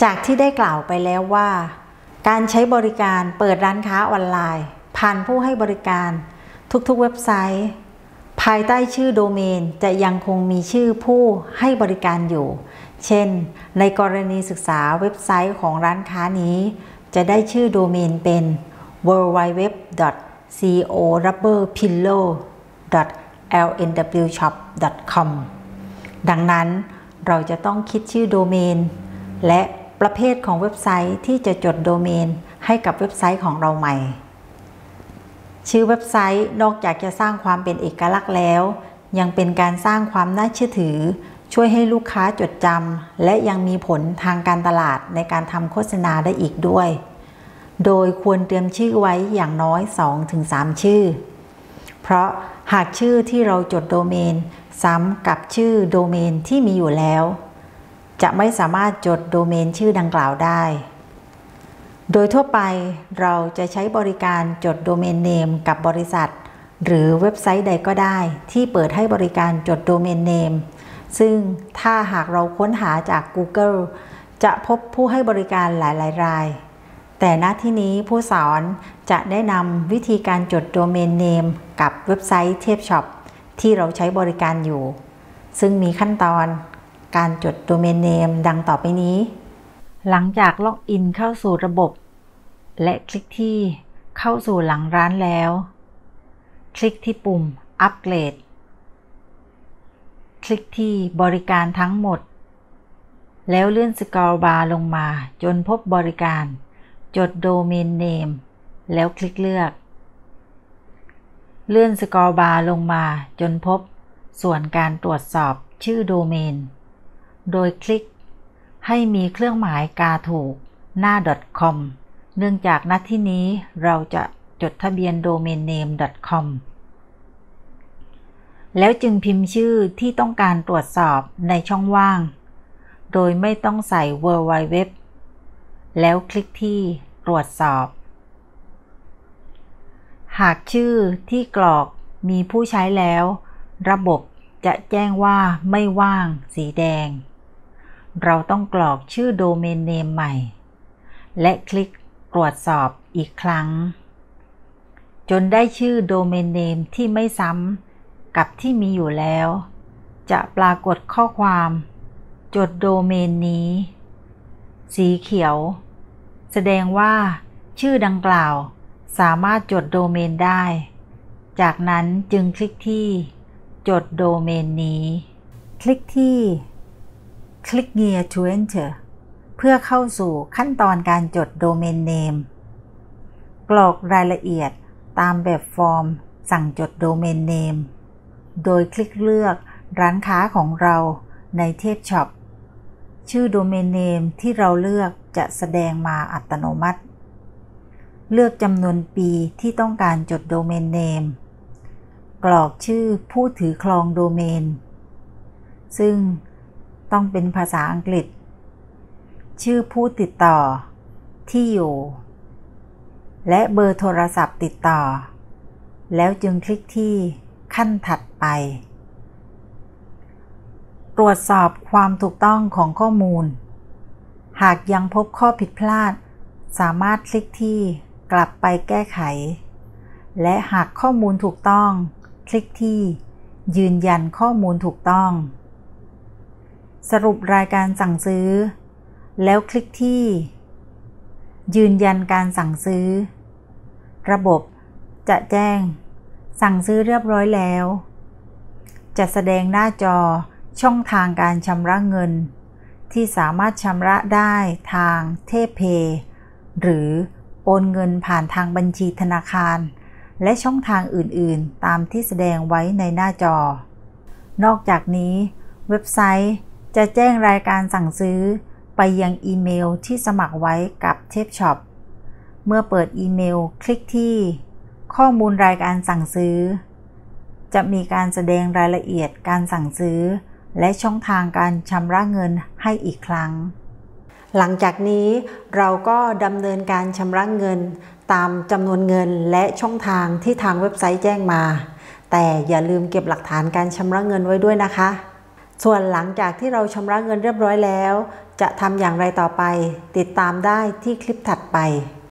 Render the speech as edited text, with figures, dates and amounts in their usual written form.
จากที่ได้กล่าวไปแล้วว่าการใช้บริการเปิดร้านค้าออนไลน์ผ่านผู้ให้บริการทุกๆเว็บไซต์ภายใต้ชื่อโดเมนจะยังคงมีชื่อผู้ให้บริการอยู่เช่นในกรณีศึกษาเว็บไซต์ของร้านค้านี้จะได้ชื่อโดเมนเป็น www.corruppillow.lnwshop.com ดังนั้นเราจะต้องคิดชื่อโดเมนและประเภทของเว็บไซต์ที่จะจดโดเมนให้กับเว็บไซต์ของเราใหม่ชื่อเว็บไซต์นอกจากจะสร้างความเป็นเอกลักษณ์แล้วยังเป็นการสร้างความน่าเชื่อถือช่วยให้ลูกค้าจดจำและยังมีผลทางการตลาดในการทำโฆษณาได้อีกด้วยโดยควรเตรียมชื่อไว้อย่างน้อย 2-3 ชื่อเพราะหากชื่อที่เราจดโดเมนซ้ำกับชื่อโดเมนที่มีอยู่แล้วจะไม่สามารถจดโดเมนชื่อดังกล่าวได้โดยทั่วไปเราจะใช้บริการจดโดเมนเนมกับบริษัทหรือเว็บไซต์ใดก็ได้ที่เปิดให้บริการจดโดเมนเนมซึ่งถ้าหากเราค้นหาจาก Google จะพบผู้ให้บริการหลายรายแต่ณที่นี้ผู้สอนจะแนะนำวิธีการจดโดเมนเนมกับเว็บไซต์เทพช็อปที่เราใช้บริการอยู่ซึ่งมีขั้นตอนการจดโดเมนเนมดังต่อไปนี้หลังจากล็อกอินเข้าสู่ระบบและคลิกที่เข้าสู่หลังร้านแล้วคลิกที่ปุ่มอัปเกรดคลิกที่บริการทั้งหมดแล้วเลื่อนสครอลบาร์ลงมาจนพบบริการจดโดเมนเนมแล้วคลิกเลือกเลื่อนสครอลบาร์ลงมาจนพบส่วนการตรวจสอบชื่อโดเมนโดยคลิกให้มีเครื่องหมายกาถูกหน้า .com เนื่องจากณที่นี้เราจะจดทะเบียนโดเมนเนม .com แล้วจึงพิมพ์ชื่อที่ต้องการตรวจสอบในช่องว่างโดยไม่ต้องใส่ www แล้วคลิกที่ตรวจสอบหากชื่อที่กรอกมีผู้ใช้แล้วระบบจะแจ้งว่าไม่ว่างสีแดงเราต้องกรอกชื่อโดเมนเนมใหม่และคลิกตรวจสอบอีกครั้งจนได้ชื่อโดเมนเนมที่ไม่ซ้ำกับที่มีอยู่แล้วจะปรากฏข้อความจดโดเมนนี้สีเขียวแสดงว่าชื่อดังกล่าวสามารถจดโดเมนได้จากนั้นจึงคลิกที่จดโดเมนนี้คลิกที่ Click here to enter เพื่อเข้าสู่ขั้นตอนการจดโดเมนเนมกรอกรายละเอียดตามแบบฟอร์มสั่งจดโดเมนเนมโดยคลิกเลือกร้านค้าของเราในเทพช็อปชื่อโดเมนเนมที่เราเลือกจะแสดงมาอัตโนมัติเลือกจำนวนปีที่ต้องการจดโดเมนเนมกรอกชื่อผู้ถือครองโดเมนซึ่งต้องเป็นภาษาอังกฤษชื่อผู้ติดต่อที่อยู่และเบอร์โทรศัพท์ติดต่อแล้วจึงคลิกที่ขั้นถัดไปตรวจสอบความถูกต้องของข้อมูลหากยังพบข้อผิดพลาดสามารถคลิกที่กลับไปแก้ไขและหากข้อมูลถูกต้องคลิกที่ยืนยันข้อมูลถูกต้องสรุปรายการสั่งซื้อแล้วคลิกที่ยืนยันการสั่งซื้อระบบจะแจ้งสั่งซื้อเรียบร้อยแล้วจะแสดงหน้าจอช่องทางการชำระเงินที่สามารถชำระได้ทางเทพเพย์หรือโอนเงินผ่านทางบัญชีธนาคารและช่องทางอื่นๆตามที่แสดงไว้ในหน้าจอนอกจากนี้เว็บไซต์จะแจ้งรายการสั่งซื้อไปยังอีเมลที่สมัครไว้กับเทพช็อปเมื่อเปิดอีเมลคลิกที่ข้อมูลรายการสั่งซื้อจะมีการแสดงรายละเอียดการสั่งซื้อและช่องทางการชำระเงินให้อีกครั้งหลังจากนี้เราก็ดำเนินการชำระเงินตามจำนวนเงินและช่องทางที่ทางเว็บไซต์แจ้งมาแต่อย่าลืมเก็บหลักฐานการชำระเงินไว้ด้วยนะคะส่วนหลังจากที่เราชำระเงินเรียบร้อยแล้วจะทำอย่างไรต่อไปติดตามได้ที่คลิปถัดไป